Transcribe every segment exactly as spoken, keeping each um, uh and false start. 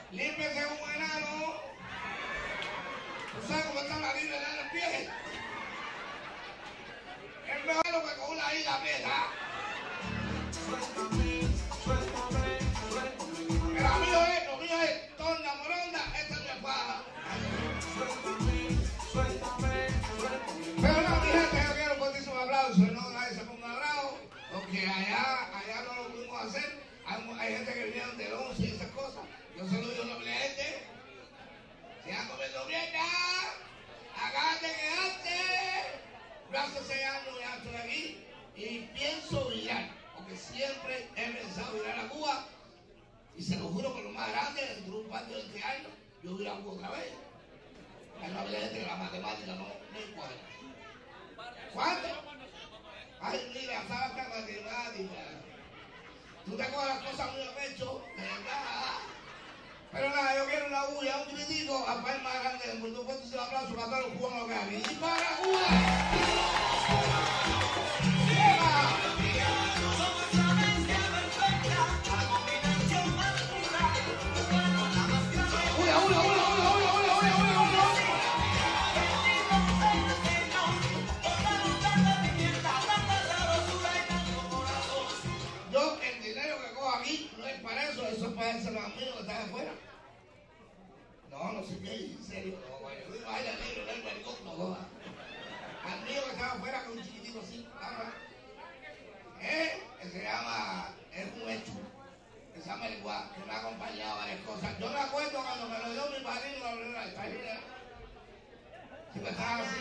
Límpiese un enano. ¿Tú sabes cómo está la línea de los pies? Es mejor que con una isla pieza. El amigo es, lo mío es torna moronda, esta es mi espada. Pero no, mi gente, yo quiero ponerse un aplauso, no nadie se ponga bravo, porque allá, allá no lo pudimos hacer. Hay, hay gente que vinieron del once y esas cosas. Yo se lo digo a la gente. Sigan comiendo mierda. Agárrate que antes. Yo hace seis años ya estoy aquí y pienso virar, porque siempre he pensado virar a Cuba. Y se lo juro por lo más grande, dentro de un par de veinte años, yo voy a Cuba otra vez. Hay una gente que la matemática no me cuadra. ¿Cuánto? Ay, mira, falta matemática. Tú te coges las cosas muy a pecho, de verdad. Pero nada, yo quiero una bulla, un crítico, a país más grande del mundo. Por un aplauso para todos los cubanos que hay. ¡Y para Cuba! Yo, el dinero que cojo aquí no es para eso, eso es para ese amigo que está afuera. No, no sé qué, en serio, no, bueno, yo digo, ay, al negro, el maricón, no coja. Al mío que estaba afuera con un chiquitito así, ¿sabes? ¿Eh? Que se llama, es un hecho, que se llama el Guá, que me ha acompañado a varias cosas. Yo me acuerdo cuando me lo dio mi padrino, la primera vez, si me estaba así,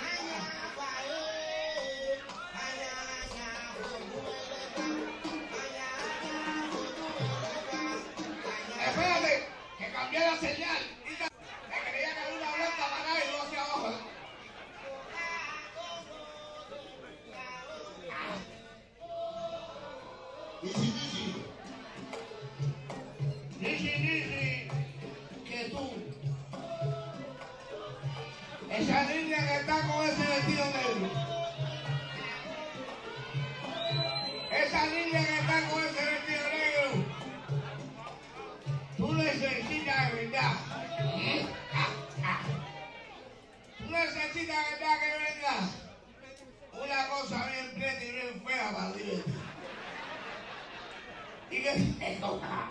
espérate, que cambié la señal. Me creía que había una vuelta para acá y luego hacia abajo. Dici, dici. Dici, dici. Que tú. Esa niña que está con ese vestido negro. Esa niña que está con ese vestido negro. Tú necesitas de verdad. Tú necesitas de verdad que venga una cosa bien preta y bien fea para divertir. Y que te coja.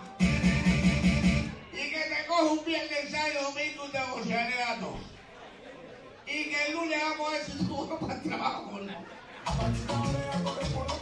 Y que te coja un viernes, sábado y domingo y te bocearé a todos. Y que el lunes vamos a ver si tú vas para el trabajo o no.